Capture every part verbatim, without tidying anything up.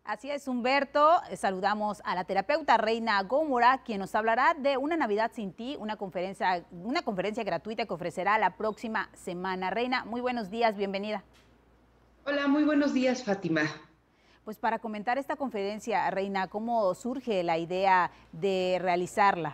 Así es, Humberto. Saludamos a la terapeuta Reina Gómora, quien nos hablará de Una Navidad sin ti, una conferencia, una conferencia gratuita que ofrecerá la próxima semana. Reina, muy buenos días, bienvenida. Hola, muy buenos días, Fátima. Pues para comentar esta conferencia, Reina, ¿cómo surge la idea de realizarla?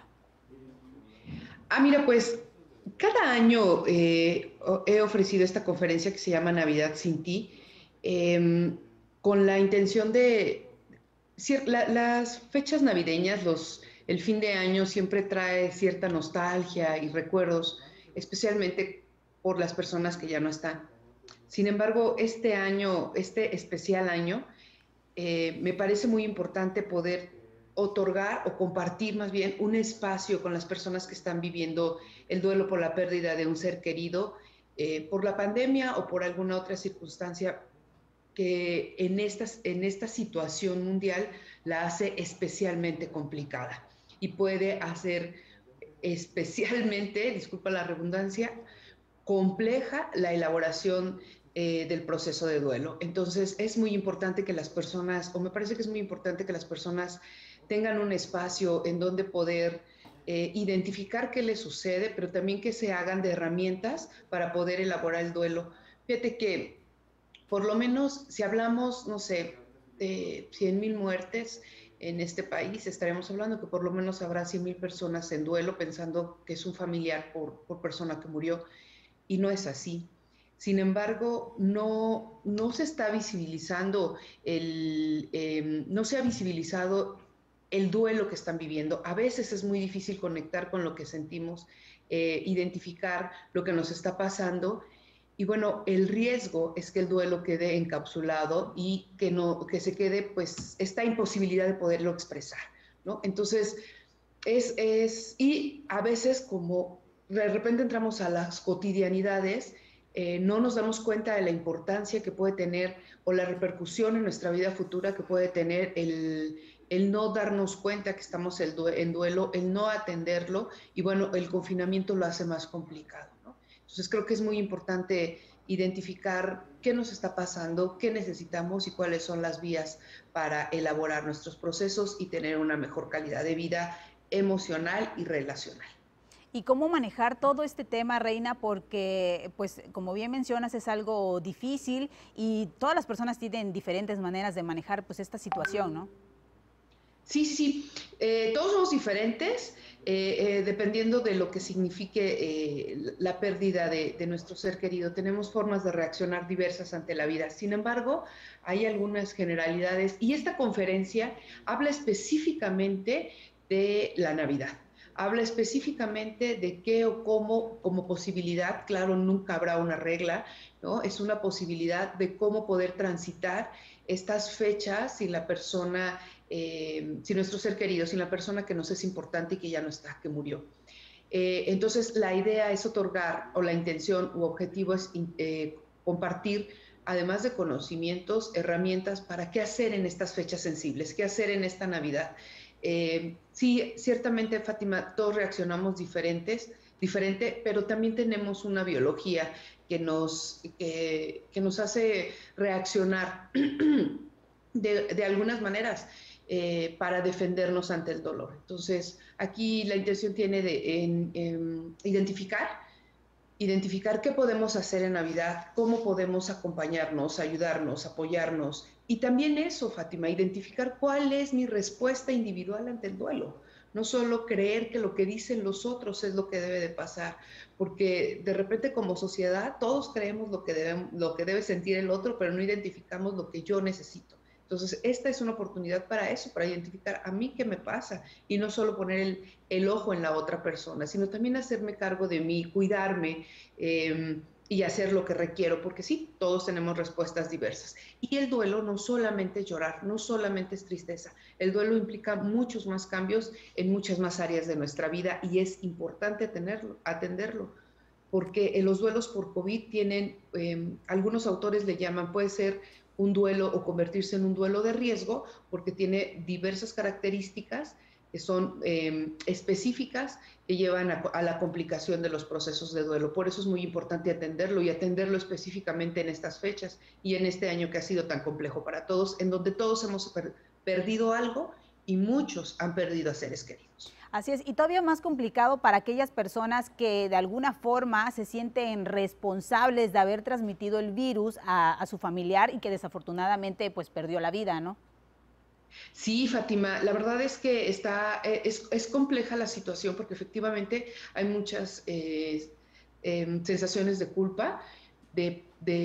Ah, mira, pues cada año eh, o- he ofrecido esta conferencia que se llama Navidad sin ti, em, con la intención de cier- la- las fechas navideñas, los, el fin de año siempre trae cierta nostalgia y recuerdos, especialmente por las personas que ya no están. Sin embargo, este año, este especial año, eh, me parece muy importante poder otorgar o compartir más bien un espacio con las personas que están viviendo el duelo por la pérdida de un ser querido, eh, por la pandemia o por alguna otra circunstancia que en, estas, en esta situación mundial la hace especialmente complicada y puede hacer especialmente, disculpa la redundancia, compleja la elaboración eh, del proceso de duelo. Entonces es muy importante que las personas, o me parece que es muy importante que las personas tengan un espacio en donde poder eh, identificar qué les sucede, pero también que se hagan de herramientas para poder elaborar el duelo. Fíjate que por lo menos si hablamos, no sé, de cien mil muertes en este país, estaremos hablando que por lo menos habrá cien mil personas en duelo pensando que es un familiar por, por persona que murió y no es así. Sin embargo, no, no se está visibilizando, el, eh, no se ha visibilizado el duelo que están viviendo. A veces es muy difícil conectar con lo que sentimos, eh, identificar lo que nos está pasando. Y bueno, el riesgo es que el duelo quede encapsulado y que, no, que se quede pues esta imposibilidad de poderlo expresar, ¿no? Entonces, es, es, y a veces como de repente entramos a las cotidianidades, eh, no nos damos cuenta de la importancia que puede tener o la repercusión en nuestra vida futura que puede tener el, el no darnos cuenta que estamos en duelo, el no atenderlo y bueno, el confinamiento lo hace más complicado, ¿no? Entonces creo que es muy importante identificar qué nos está pasando, qué necesitamos y cuáles son las vías para elaborar nuestros procesos y tener una mejor calidad de vida emocional y relacional. ¿Y cómo manejar todo este tema, Reina? Porque, pues, como bien mencionas, es algo difícil y todas las personas tienen diferentes maneras de manejar, pues, esta situación, ¿no? Sí, sí, sí. Eh, todos somos diferentes eh, eh, dependiendo de lo que signifique eh, la pérdida de, de nuestro ser querido. Tenemos formas de reaccionar diversas ante la vida. Sin embargo, hay algunas generalidades y esta conferencia habla específicamente de la Navidad. Habla específicamente de qué o cómo, como posibilidad, claro, nunca habrá una regla, ¿no? Es una posibilidad de cómo poder transitar estas fechas si la persona eh, si nuestro ser querido, si la persona que nos es importante y que ya no está, que murió. Eh, entonces, la idea es otorgar, o la intención u objetivo es eh, compartir, además de conocimientos, herramientas para qué hacer en estas fechas sensibles, qué hacer en esta Navidad. Eh, sí, ciertamente, Fátima, todos reaccionamos diferentes, diferente, pero también tenemos una biología que nos, que, que nos hace reaccionar de, de algunas maneras eh, para defendernos ante el dolor. Entonces, aquí la intención tiene de en, en identificar, identificar qué podemos hacer en Navidad, cómo podemos acompañarnos, ayudarnos, apoyarnos. Y también eso, Fátima, identificar cuál es mi respuesta individual ante el duelo. No solo creer que lo que dicen los otros es lo que debe de pasar, porque de repente como sociedad todos creemos lo que, debe, lo que debe sentir el otro, pero no identificamos lo que yo necesito. Entonces, esta es una oportunidad para eso, para identificar a mí qué me pasa y no solo poner el, el ojo en la otra persona, sino también hacerme cargo de mí, cuidarme eh, y hacer lo que requiero, porque sí, todos tenemos respuestas diversas. Y el duelo no solamente es llorar, no solamente es tristeza, el duelo implica muchos más cambios en muchas más áreas de nuestra vida y es importante tenerlo, atenderlo porque los duelos por COVID tienen, eh, algunos autores le llaman, puede ser un duelo o convertirse en un duelo de riesgo, porque tiene diversas características que son eh, específicas que llevan a, a la complicación de los procesos de duelo. Por eso es muy importante atenderlo y atenderlo específicamente en estas fechas y en este año que ha sido tan complejo para todos, en donde todos hemos per perdido algo y muchos han perdido a seres queridos. Así es, y todavía más complicado para aquellas personas que de alguna forma se sienten responsables de haber transmitido el virus a, a su familiar y que desafortunadamente pues perdió la vida, ¿no? Sí, Fátima, la verdad es que está, eh, es, es compleja la situación porque efectivamente hay muchas eh, eh, sensaciones de culpa, de,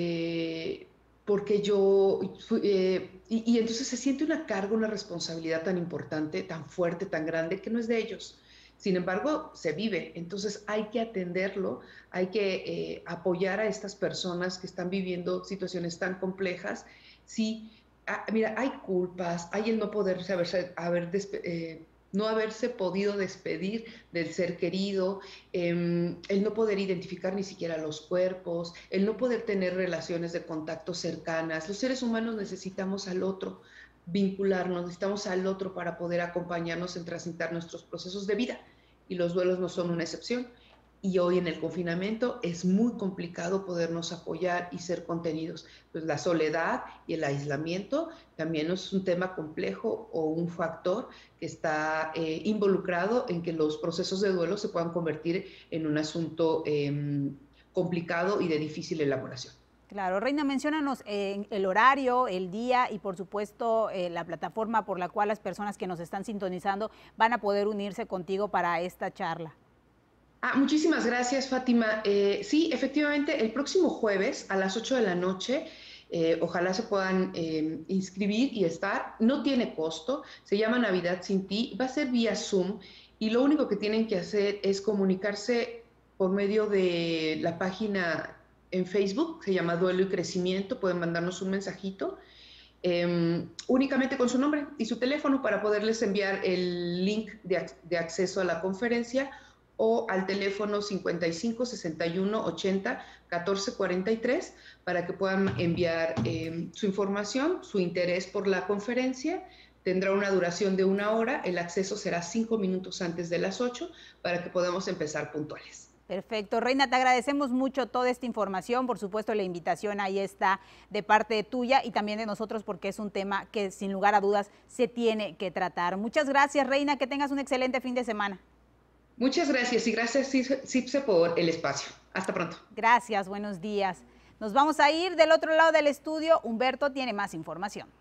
de porque yo, fui, eh, y, y entonces se siente una carga, una responsabilidad tan importante, tan fuerte, tan grande, que no es de ellos. Sin embargo, se vive, entonces hay que atenderlo, hay que eh, apoyar a estas personas que están viviendo situaciones tan complejas. Sí, ah, mira, hay culpas, hay el no poderse haberse, haber eh, no haberse podido despedir del ser querido, eh, el no poder identificar ni siquiera los cuerpos, el no poder tener relaciones de contacto cercanas. Los seres humanos necesitamos al otro, vincularnos, necesitamos al otro para poder acompañarnos en transitar nuestros procesos de vida, y los duelos no son una excepción. Y hoy en el confinamiento es muy complicado podernos apoyar y ser contenidos. Pues la soledad y el aislamiento también es un tema complejo o un factor que está eh, involucrado en que los procesos de duelo se puedan convertir en un asunto eh, complicado y de difícil elaboración. Claro, Reina, menciónanos eh, el horario, el día y por supuesto eh, la plataforma por la cual las personas que nos están sintonizando van a poder unirse contigo para esta charla. Ah, muchísimas gracias, Fátima. Eh, sí, efectivamente, el próximo jueves a las ocho de la noche, eh, ojalá se puedan eh, inscribir y estar. No tiene costo, se llama Navidad Sin Ti, va a ser vía Zoom y lo único que tienen que hacer es comunicarse por medio de la página en Facebook, se llama Duelo y Crecimiento, pueden mandarnos un mensajito. Eh, únicamente con su nombre y su teléfono para poderles enviar el link de, de acceso a la conferencia, o al teléfono cincuenta y cinco, sesenta y uno, ochenta, catorce cuarenta y tres para que puedan enviar eh, su información, su interés por la conferencia. Tendrá una duración de una hora, el acceso será cinco minutos antes de las ocho para que podamos empezar puntuales. Perfecto. Reina, te agradecemos mucho toda esta información. Por supuesto, la invitación ahí está de parte tuya y también de nosotros porque es un tema que sin lugar a dudas se tiene que tratar. Muchas gracias, Reina. Que tengas un excelente fin de semana. Muchas gracias y gracias, Cipse, por el espacio. Hasta pronto. Gracias, buenos días. Nos vamos a ir del otro lado del estudio. Humberto tiene más información.